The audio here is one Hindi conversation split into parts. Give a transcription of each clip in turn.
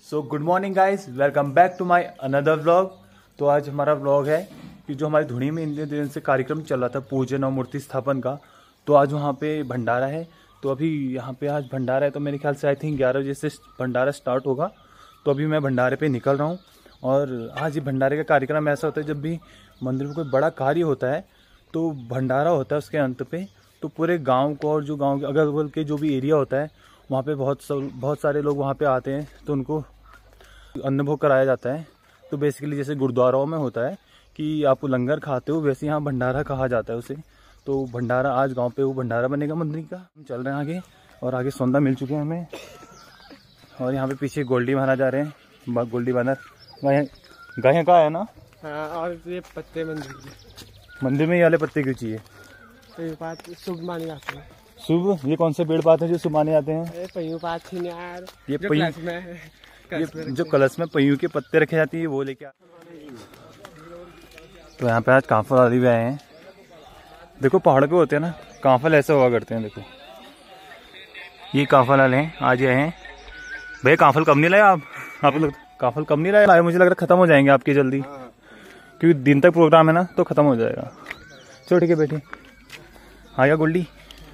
So good morning guys, welcome back to my another vlog. तो आज हमारा व्लॉग है कि जो हमारी धुनी में इन दिन से कार्यक्रम चल रहा था पूजन और मूर्ति स्थापन का, तो आज वहाँ पे भंडारा है। तो अभी यहाँ पे आज भंडारा है, तो मेरे ख्याल से आई थिंक 11 बजे से भंडारा स्टार्ट होगा। तो अभी मैं भंडारे पे निकल रहा हूँ। और आज ये भंडारे का कार्यक्रम ऐसा होता है, जब भी मंदिर में कोई बड़ा कार्य होता है तो भंडारा होता है उसके अंत पे। तो पूरे गाँव को और जो गाँव के अगल बगल के जो भी एरिया होता है वहाँ पे बहुत सारे लोग वहाँ पे आते हैं, तो उनको अन्न भोग कराया जाता है। तो बेसिकली जैसे गुरुद्वाराओं में होता है कि आप लंगर खाते हो, वैसे यहाँ भंडारा कहा जाता है उसे। तो भंडारा आज गांव पे वो भंडारा बनेगा मंदिर का। हम चल रहे हैं आगे, और आगे सौंदा मिल चुके हैं हमें। और यहाँ पे पीछे गोल्डी महाराज आ रहे हैं, गोल्डी बानर। गाय का है ना। हाँ, और ये पत्ते मंदिर में ये वाले पत्ते क्यों चाहिए? तो ये बात शुभ माने जाते हैं। शुभ? ये कौन से पेड़ पात है जो शुभ माने जाते हैं? ये जो कलश में पयू के पत्ते रखे जाते हैं वो लेके। तो यहाँ पे आज कांफल वाले भी आए हैं। देखो पहाड़ पे होते हैं ना कांफल, ऐसे हुआ करते हैं। देखो ये कांफल वाले हैं, आज आए हैं। भैया कांफल कम नहीं लाए आप लोग? कांफल कम नहीं लाए? मुझे लग रहा है खत्म हो जाएंगे आपके जल्दी, क्योंकि दिन तक प्रोग्राम है ना, तो खत्म हो जाएगा। चलो ठीक है बैठिए। हाँ या गोल्डी।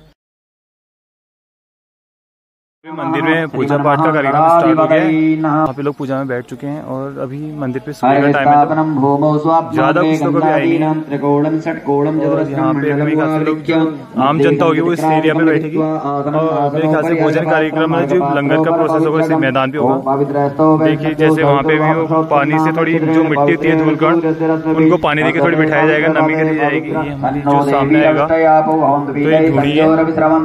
मंदिर में पूजा पाठ का कार्यक्रम स्टार्ट हो गया है। यहाँ पे लोग पूजा में बैठ चुके हैं और अभी मंदिर पे सुबह का टाइम है, तो ज्यादा कुछ लोग अभी आए नहीं। और यहाँ पे अभी काफी लोग जो आम जनता होगी वो इस एरिया पे बैठेगी। और मेरे ख्याल से भोजन कार्यक्रम है, जो लंगर का प्रोसेस होगा इस मैदान पे होगा। देखिए जैसे वहाँ पे भी वो पानी से थोड़ी जो मिट्टी होती है धूलकण, उनको पानी देके थोड़ी बिठाया जाएगा, नमी करी जाएगी। ये हमारी जो सामने आएगा तो ये धुनी है।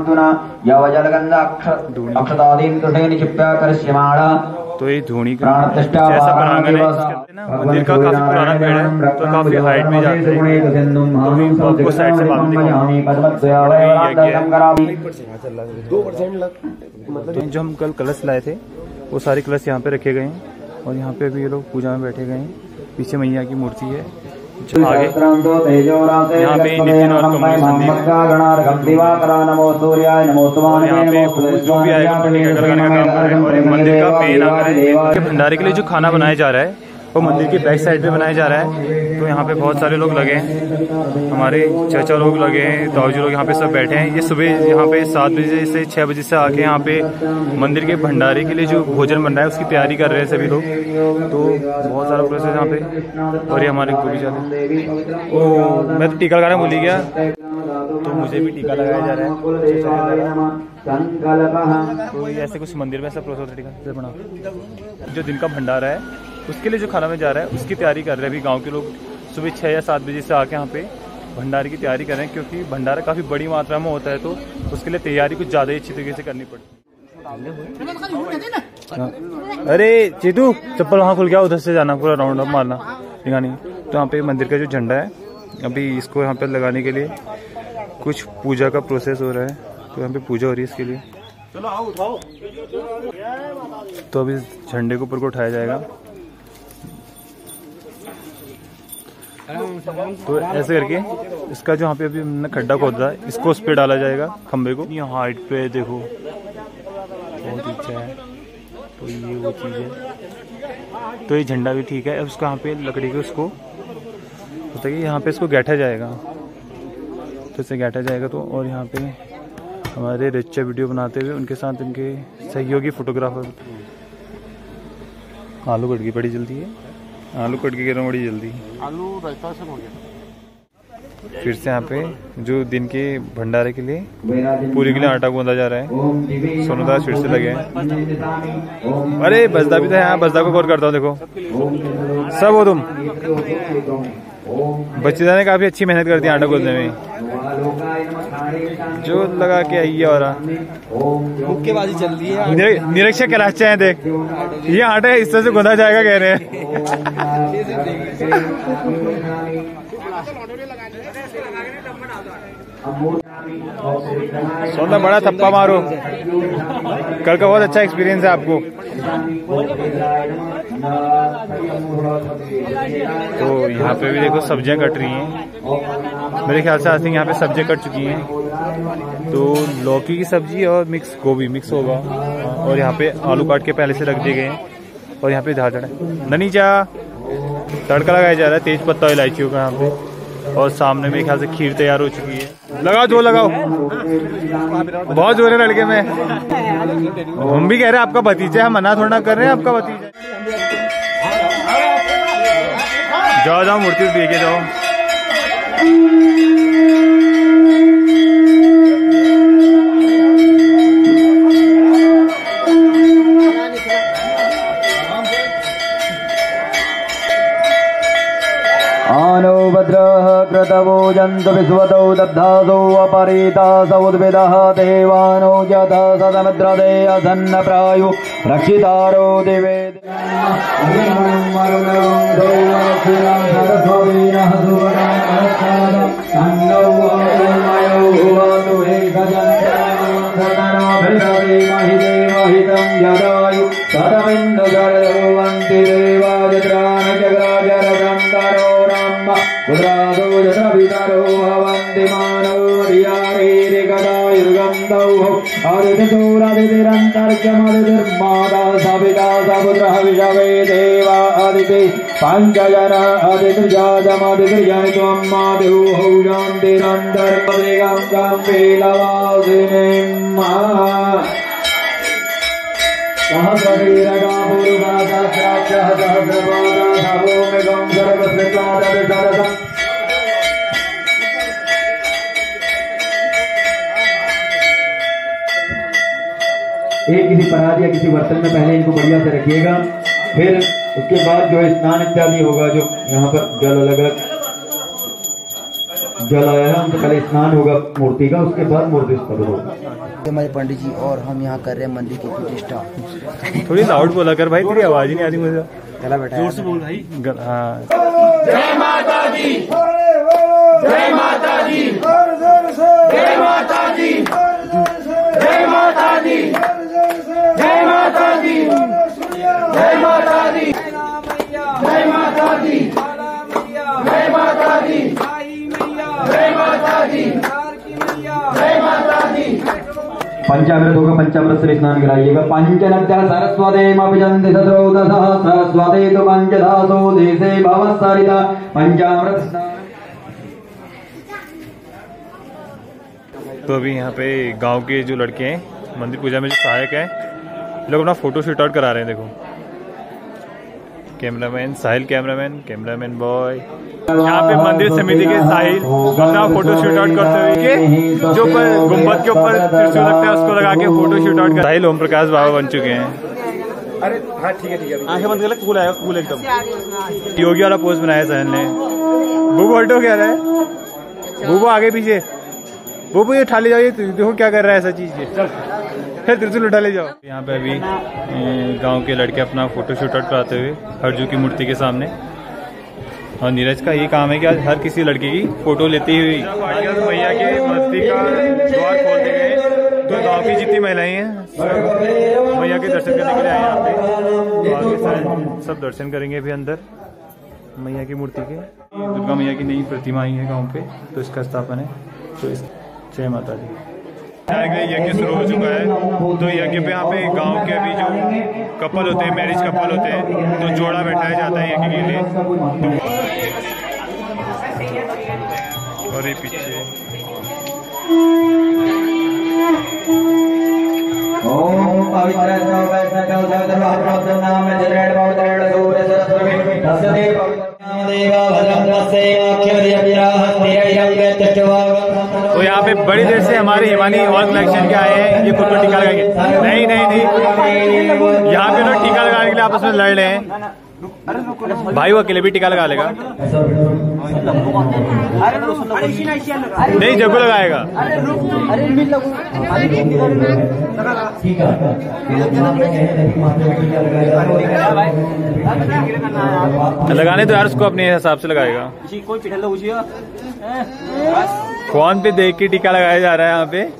तो ये धूनी का जैसा प्रांगण है ना, मंदिर का काफी पुराना पेड़ है, तो काफी हाइट में जाते हैं। तो आपको साइड से बात दिखाऊंगा। जो हम कल कलश लाए थे वो सारे कलश यहाँ पे रखे गए हैं, और यहाँ पे भी ये लोग पूजा में बैठे गए हैं। पीछे मैया की मूर्ति है। आगे यहाँ पे नितिन और कमल संदीप, यहाँ पे जो भी आएगा लगाने का काम कर रहे हैं। और मंदिर का मेन आकर भंडारे के लिए जो खाना बनाया जा रहा है वो मंदिर के बैक साइड पे बनाया जा रहा है। तो यहाँ पे बहुत सारे लोग लगे हैं, हमारे चाचा लोग लगे हैं, ताऊजी लोग यहाँ पे सब बैठे हैं। ये सुबह यहाँ पे 7 बजे से 6 बजे से आके यहाँ पे मंदिर के भंडारे के लिए जो भोजन बन रहा है उसकी तैयारी कर रहे हैं सभी लोग। तो बहुत सारा प्रोसेस यहाँ पे। और ये हमारे गोभी चाले, ओ मैं तो टीका लगाना भूल ही गया, तो मुझे भी टीका लगाया जा रहा है। तो ये ऐसे कुछ मंदिर में ऐसा प्रोसेस टीका से बना। जो दिन का भंडारा है उसके लिए जो खाना में जा रहा है उसकी तैयारी कर रहे हैं अभी गांव के लोग। सुबह 6 या 7 बजे से आके यहाँ पे भंडारे की तैयारी कर रहे हैं, क्योंकि भंडारा काफ़ी बड़ी मात्रा में होता है, तो उसके लिए तैयारी कुछ ज़्यादा ही अच्छी तरीके से करनी पड़ती है। अरे चेतू चप्पल वहाँ खुल गया, उधर से जाना, पूरा राउंड अप मारना दिखानी। तो यहाँ पे मंदिर का जो झंडा है, अभी इसको यहाँ पे लगाने के लिए कुछ पूजा का प्रोसेस हो रहा है। तो यहाँ पे पूजा हो रही है इसके लिए। तो अभी झंडे को ऊपर को उठाया जाएगा। तो ऐसे करके इसका जो यहाँ पे अभी हमने खड्डा खोदा है, इसको उस पे डाला जाएगा खंबे को। ये हाइट पे देखो बहुत अच्छा है। तो ये वो चीज़ है। तो ये झंडा भी ठीक है। अब उसको यहाँ पे लकड़ी के उसको होता है कि यहाँ पे इसको गाँठा जाएगा। तो इसे गाँठा जाएगा। तो और यहाँ पे हमारे रिचा वीडियो बनाते हुए उनके साथ उनके सहयोगी फोटोग्राफर। आलू कट गई बड़ी जल्दी है, आलू कट के बड़ी जल्दी। आलू रायता से हो गया। फिर से यहाँ पे जो दिन के भंडारे के लिए पूरी के लिए आटा गूंदा जा रहा है। सोनूदास फिर से लगे हैं। अरे बजदा भी तो है, यहाँ बजदा को गौर करता हूँ। देखो सब हो तुम। बच्चेदा ने काफी अच्छी मेहनत करती है आटा गूंदने में, जो लगा के आई है। और मुक्केबाजी चल रही है। निरीक्षक कहलाते हैं। देख ये आटा इस तरह से गूंदा जाएगा कह रहे हैं। सोना बड़ा थप्पा मारो। कल का बहुत अच्छा एक्सपीरियंस है आपको। तो यहाँ पे भी देखो सब्जियां कट रही हैं। मेरे ख्याल से आई थिंक यहाँ पे सब्जियां कट चुकी हैं। तो लौकी की सब्जी और मिक्स गोभी मिक्स होगा। और यहाँ पे आलू काट के पहले से रख दिए गए हैं। और यहाँ पे झाझड़ है। ननी चा तड़का लगाया जा रहा है तेज पत्ता इलायचियों का यहाँ पे। और सामने में ख्याल से खीर तैयार हो चुकी है। लगाओ जो लगाओ, बहुत जोर है लड़के में। हम भी कह रहे हैं आपका भतीजा है, मना थोड़ा कर रहे हैं आपका भतीजा। जाओ जाओ मूर्ति देखे जाओ। आनो भद्रः क्रतवो जन्तु विश्वतो दद्धासो अपरीतासो उद्भिदः देवानो यथा सदमिद्रदे असन्न प्रायु रक्षितारो दिवे पंचजन आदित्यादमादित्यानि त्वं माधुः शान्तिरन्तर्पदेगं गम्भीरवासिनीम् सहस्रवीरगा पूर्वादा सहस्रपादा भूमिगं सर्वस्विकादविशरसम्। एक किसी परात या किसी बर्तन में पहले इनको बढ़िया से रखिएगा, फिर उसके बाद जो स्नान इत्यादि होगा, जो यहाँ पर जल अलग अलग जल आया है उनसे पहले स्नान होगा मूर्ति का, उसके बाद मूर्ति स्थापित होगा। हमारे पंडित जी और हम यहाँ कर रहे हैं मंदिर की प्रतिष्ठा। थोड़ी लाउड बोला कर भाई, तेरी आवाज ही नहीं आती मुझे। चला बेटा जोर से बोल भाई। हाँ जय माता दी, जय माता दी, जय माता दी, जय माता दी, जय माता दी, जय माता दी, जय माता दी, जय माता दी, जय माता दी, जय माता दी। पंचामृत होगा, पंचामृत से स्नान कराइएगा। पंचनद्यः सरस्वतीमभिजन्ति शतरोदशः सरस्वती तु पंचदासो देशे भवस्सरिता पंचामृत स्नान। तो अभी यहाँ पे गांव के जो लड़के हैं, मंदिर पूजा में जो सहायक हैं, लोग अपना फोटो शूट आउट करा रहे हैं। देखो कैमरामैन साहिल, कैमरामैन बॉय। यहाँ पे मंदिर समिति के साहिल अपना फोटो शूट आउट करते हुए जो ऊपर गुम्बद के ऊपर त्रिशूल लगता है उसको लगा के फोटो शूट आउट कर। साहिल ओम प्रकाश बाबा बन चुके हैं। अरे हाँ ठीक है आंखें बंद कर ले, कूल आएगा, कूल एकदम। योगी वाला पोज बनाया साहिल ने। बुबू हटो कह रहा है, बुबू आगे पीछे, बुबू ये उठा ले जाओ, ये देखो क्या कर रहा है ऐसा चीज। फिर त्रिशूल उठा ले जाओ। यहाँ पे अभी गांव के लड़के अपना फोटो शूट आउट कराते हुए हरजू की मूर्ति के सामने। और नीरज का ये काम है कि आज हर किसी लड़के की फोटो लेती हुई मैया के मूर्ति का द्वार खोलते गए। तो गांव की जितनी महिलाएं हैं मैया के दर्शन करने के लिए आए यहाँ पे। सब दर्शन करेंगे अभी अंदर मैया की मूर्ति के। दुर्गा मैया की नई प्रतिमा आई है गाँव पे, तो इसका स्थापन है। तो जय माता दी। यज्ञ शुरू हो चुका है। तो यज्ञ पे यहाँ पे गांव के अभी जो कपल होते हैं, मैरिज कपल होते हैं, तो जोड़ा बैठाया जाता है यज्ञ के लिए। और ये पीछे तो यहाँ पे बड़ी देर से हमारे हिमानी ऑल कलेक्शन के आए हैं। ये खुद को टीका लगाएंगे। नहीं यहाँ पे लोग टीका लगाने के लिए आपस में लड़ रहे हैं। भाई वो अकेले भी टीका लगा लेगा। नहीं जग्गू लगाएगा। लगाने तो यार उसको अपने हिसाब से लगाएगा। फोन पे देख के टीका लगाया जा रहा है यहाँ पे।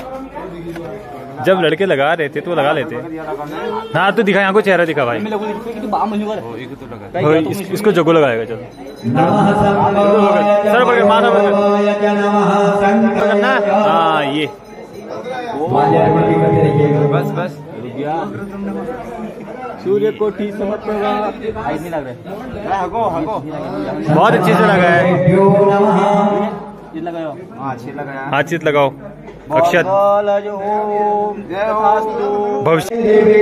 जब लड़के लगा रहे थे तो लगा लेते। हाँ तो दिखा, यहाँ को चेहरा दिखा भाई। इसको जगो लगाएगा। चलो सर पकड़, माथा पकड़ना। हाँ ये बस सूर्य कोटि समप्रभा। नहीं लग रहा है, हगो हगो बहुत अच्छे से लगा है। लगाओ, अच्छे लगाया, हाथ लगाओ। अक्षत भविष्य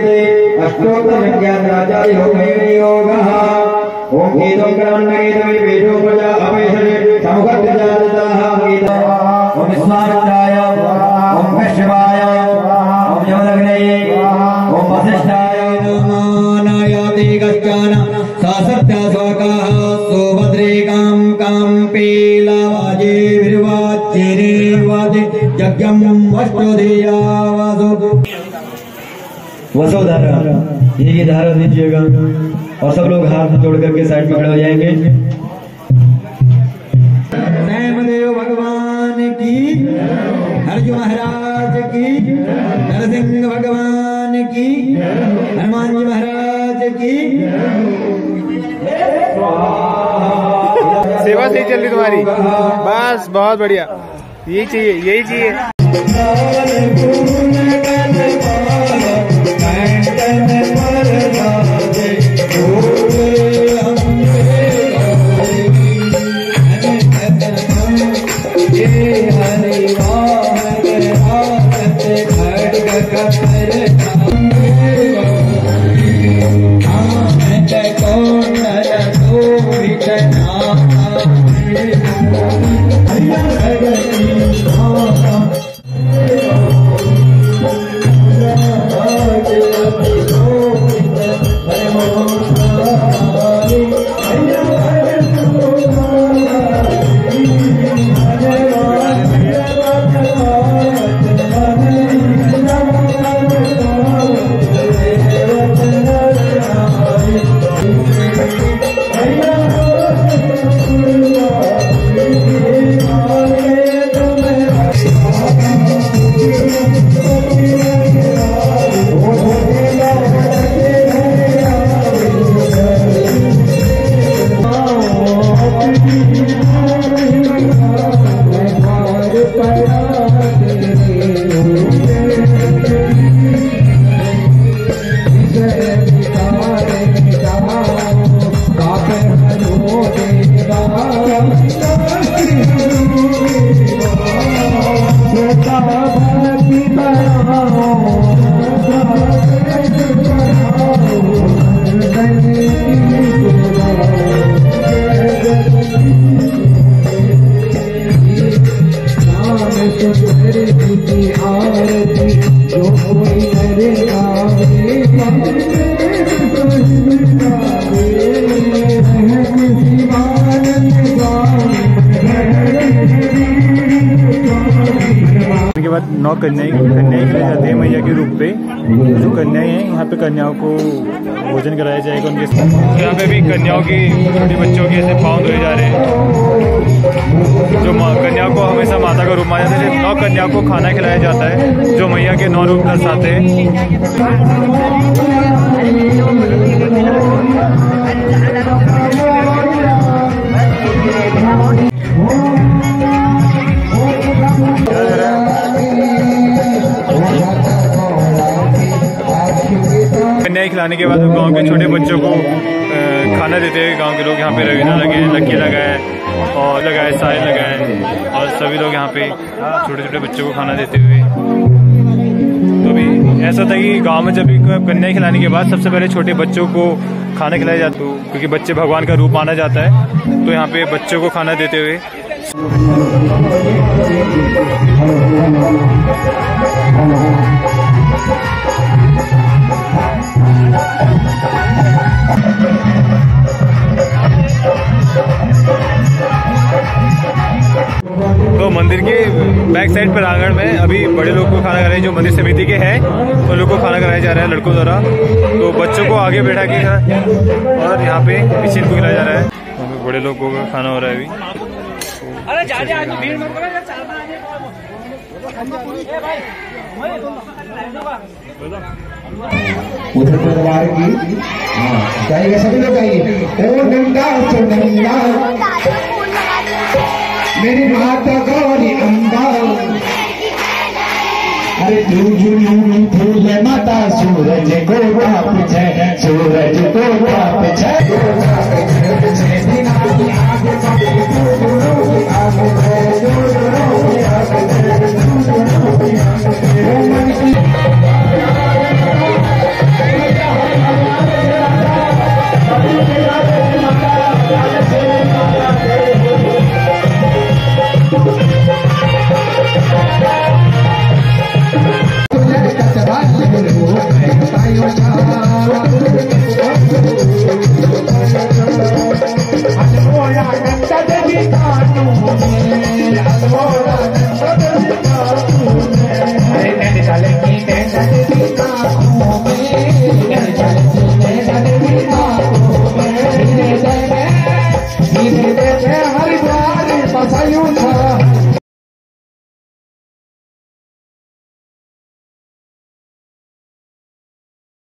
वसुधारा, ये धारा दीजिएगा और सब लोग हाथ जोड़ करके साइड में खड़े हो जाएंगे। देव भगवान की, अर्जुन महाराज की, नरसिंह भगवान की, हनुमान जी महाराज की। सेवा सही चल रही तुम्हारी, बस बहुत बढ़िया, यही चाहिए, यही चाहिए। नौ कन्याएं खिलाई जाती है मैया के रूप पे। जो कन्याएं हैं यहाँ पे कन्याओं को भोजन कराया जाएगा उनके साथ। यहाँ पे भी कन्याओं की, छोटे बच्चों के ऐसे पाँव धोए जा रहे हैं। जो कन्याओं को हमेशा माता का रूप माना जाता है। 9 कन्याओं को खाना खिलाया जाता है जो मैया के 9 रूप दर्शाते हैं। कन्याएं खिलाने के बाद गांव के छोटे बच्चों को खाना देते हुए गांव के लोग यहाँ पे रवीना लगे, लक्की लगाए और लगाए, साय लगाए और सभी लोग यहाँ पे छोटे छोटे बच्चों को खाना देते हुए। तो अभी ऐसा था कि गांव में जब भी कन्याएं खिलाने के बाद सबसे पहले छोटे बच्चों को खाना खिलाया जाता है, क्योंकि बच्चे भगवान का रूप माना जाता है। तो यहाँ पे बच्चों को खाना देते हुए तो मंदिर के बैक साइड पर आंगन में अभी बड़े लोग को खाना खा रहे हैं, जो मंदिर समिति के हैं उन लोग को खाना कराया जा रहा है लड़कों द्वारा। तो बच्चों को आगे बैठा के और यहाँ पे पीछे इनको खिलाया जा रहा है। तो बड़े लोग को खाना हो रहा है अभी। उधर परिवार की गाइए, सभी लोग गाइए। ओ नंदा सो नंदा मेरी माता गौरी अम्बा, अरे तू फूल माता सूरज को बाप जय बच्चों